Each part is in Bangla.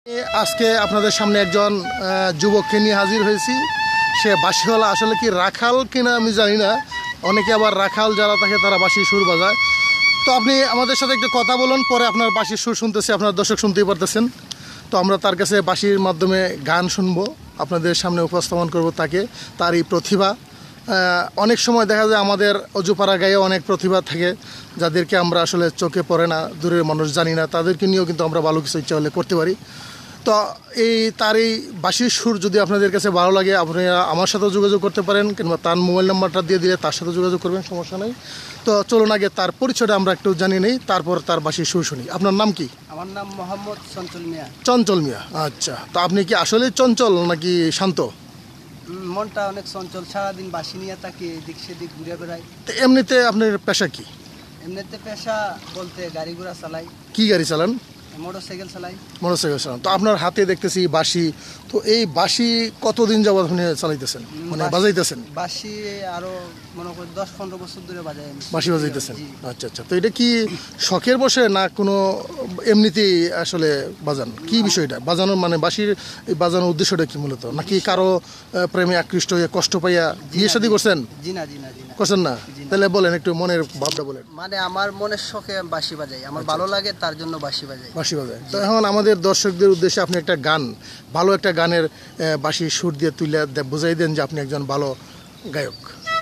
আজকে আপনাদের সামনে একজন যুবককে নিয়ে হাজির হয়েছি। সে বাঁশিওয়ালা, আসলে কি রাখাল কিনা আমি জানি না, অনেকে আবার রাখাল যারা থাকে তারা বাঁশির সুর বাজায়। তো আপনি আমাদের সাথে একটু কথা বলুন, পরে আপনার বাঁশির সুর শুনতেছি, আপনার দর্শক শুনতেই পারতেছেন। তো আমরা তার কাছে বাঁশির মাধ্যমে গান শুনবো, আপনাদের সামনে উপস্থাপন করব তাকে, তার এই প্রতিভা। অনেক সময় দেখা যায় আমাদের অজুপাড়া গায়ে অনেক প্রতিভা থাকে যাদেরকে আমরা আসলে চোখে পড়ে না, দূরের মানুষ জানি না, তাদেরকে নিয়েও কিন্তু আমরা ভালো কিছু ইচ্ছা হলে করতে পারি। তো তার এই বাঁশির সুর যদি আপনাদের কাছে ভালো লাগে, আপনারা আমার সাথেও যোগাযোগ করতে পারেন, কিংবা তার মোবাইল নাম্বারটা দিয়ে দিলে তার সাথে যোগাযোগ করবেন, সমস্যা নেই। তো চলুন আগে তার পরিচয়টা আমরা একটু জানিয়ে নেই, তারপর তার বাঁশির সুর শুনি। আপনার নাম কি? আমার নাম মোহাম্মদ চঞ্চল মিয়া। চঞ্চল মিয়া, আচ্ছা। তো আপনি কি আসলে চঞ্চল নাকি শান্ত? মনটা অনেক চঞ্চল, সারাদিন বাঁশি নিয়ে তাকে এদিক সেদিক ঘুরে বেড়াই। তো এমনিতে আপনার পেশা কি? এমনিতে পেশা বলতে গাড়ি ঘোড়া চালাই। কি গাড়ি চালান? মোটরসাইকেল চালাই। মোটরসাইকেল চালান। তো আপনার হাতে দেখতেছি বাঁশি, তো এই বাঁশি কতদিন যাবত আপনি চালাইতেছেন, মানে বাজাইতেছেন? বাঁশি আরো মনে করি 10-15 বছর ধরে বাজাই আমি। বাঁশি বাজাইতেছেন, আচ্ছা আচ্ছা। তো এটা কি শখের বসে না কোনো এমনিতেই আসলে বাজান? কি বিষয়টা বাজানোর, মানে বাঁশির বাজানোর উদ্দেশ্যটা কি মূলত? নাকি কারো প্রেমে আকৃষ্ট হয়ে কষ্ট পাইয়া বিয়ে শাদী করছেন? জি না, জি না, জি না। করছেন না? তাহলে বলেন একটু মনের ভাবটা বলেন। মানে আমার মনের শখে বাঁশি বাজাই, আমার ভালো লাগে তার জন্য বাঁশি বাজাই। বাঁশি বাজায়। তো এখন আমাদের দর্শকদের উদ্দেশ্যে আপনি একটা গান, ভালো একটা গানের বাঁশির সুর দিয়ে তুলে বুঝাই দেন যে আপনি একজন ভালো গায়ক।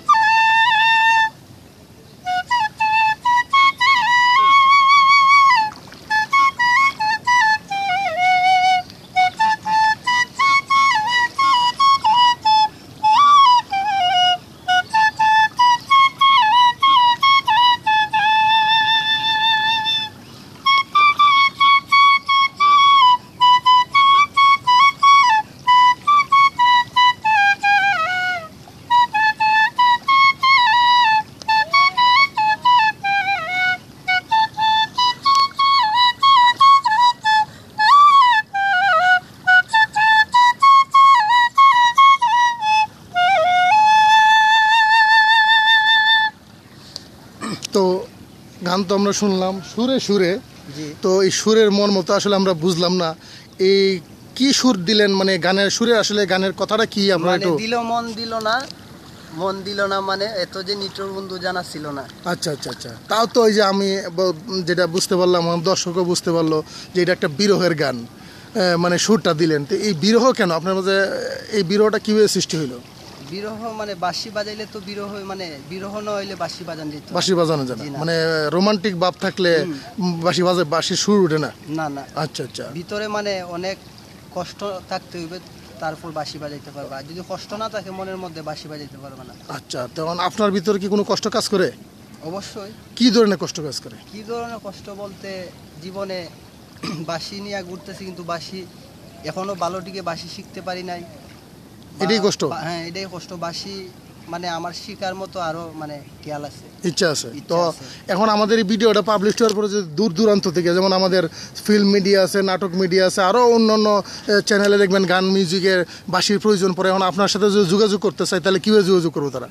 তো গান তো আমরা শুনলাম সুরে সুরে, তো এই সুরের মন মতো আসলে আমরা বুঝলাম না এই কি সুর দিলেন, মানে গানের সুরে আসলে গানের কথাটা কি আমরা একটু দিল মন দিল না, মন দিল না, মানে এত যে নিটর বন্ধু জানা ছিল না। আচ্ছা আচ্ছা আচ্ছা। তাও তো ওই যে আমি যেটা বুঝতে পারলাম, আমার দর্শকও বুঝতে পারলো যে এটা একটা বিরহের গান, মানে সুরটা দিলেন। তো এই বিরহ কেন আপনার মাঝে, এই বিরহটা কিভাবে সৃষ্টি হইলো? বিরহ মানে বাঁশি বাজাইলে তো বিরহ, মানে বিরহ না হইলে বাঁশি বাজান যেত। বাঁশি বাজানো যায় না, মানে রোমান্টিক ভাব থাকলে বাঁশি বাজে, বাঁশির সুর ওঠে না? না না। আচ্ছা আচ্ছা। ভিতরে মানে অনেক কষ্ট থাকতে হইবে, তারপর বাঁশি বাজাইতে পারবা। যদি কষ্ট না থাকে মনের মধ্যে বাঁশি বাজাইতে পারবে না। আচ্ছা, তখন আপনার ভিতরে কি কোনো কষ্ট কাজ করে? অবশ্যই। কি ধরনের কষ্ট কাজ করে? কি ধরনের কষ্ট বলতে, জীবনে বাঁশি নিয়ে ঘুরতেছি কিন্তু বাঁশি এখনো ভালোটিকে বাঁশি শিখতে পারি নাই, এটাই কষ্ট। হ্যাঁ, এটাই কষ্ট। বাঁশি মানে আমার শিকার মতো আরো মানে খেয়াল আছে, ইচ্ছা আছে। তো এখন আমাদের এই ভিডিওটা পাবলিশ হওয়ার পরে যে দূর দূরান্ত থেকে, যেমন আমাদের ফিল্ম মিডিয়া আছে, নাটক মিডিয়া আছে, আরও অন্যান্য চ্যানেলে দেখবেন গান মিউজিকের বাঁশির প্রয়োজন পড়ে। এখন আপনার সাথে যদি যোগাযোগ করতে চাই তাহলে কীভাবে যোগাযোগ করবো তারা?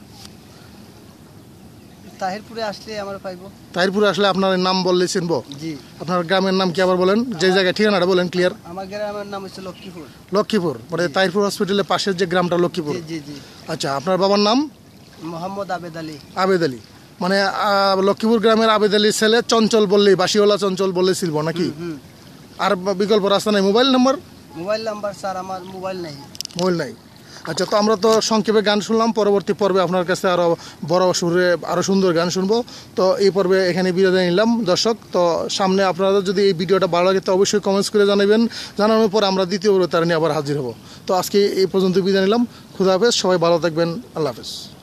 তাহিরপুরে আসলে আমার পাইবো। তাহিরপুরে আসলে আপনার নাম বললে চিনবো? জি। আপনার গ্রামের নাম কি আবার বলেন, যে জায়গায় ঠিকানাটা বলেন ক্লিয়ার। আমার গ্রামের নাম হচ্ছে লক্ষ্মীপুর। লক্ষ্মীপুর, মানে তাহিরপুর হসপিটালের পাশের যে গ্রামটা লক্ষ্মীপুর? জি জি। আচ্ছা, আপনার বাবার নাম? মোহাম্মদ আবেদ আলী। আবেদ আলী, মানে লক্ষ্মীপুর গ্রামের আবেদ আলীর ছেলে চঞ্চল বললেই, বাঁশিওয়ালা চঞ্চল বললে ছিল নাকি? আর বিকল্প রাস্তা নাই? Mobile number? Mobile number sir আমার মোবাইল নাই। মোবাইল নাই, আচ্ছা। তো আমরা তো সংক্ষেপে গান শুনলাম, পরবর্তী পর্বে আপনার কাছে আরও বড় সুরে আরও সুন্দর গান শুনবো। তো এই পর্বে এখানে বিদায় নিলাম দর্শক। তো সামনে আপনারা যদি এই ভিডিওটা ভালো লাগে তো অবশ্যই কমেন্টস করে জানাবেন, জানানোর পর আমরা দ্বিতীয় পর্বে তার নিয়ে আবার হাজির হব। তো আজকে এই পর্যন্ত বিদায় নিলাম, খুদা হাফেজ, সবাই ভালো থাকবেন, আল্লাহ হাফেজ।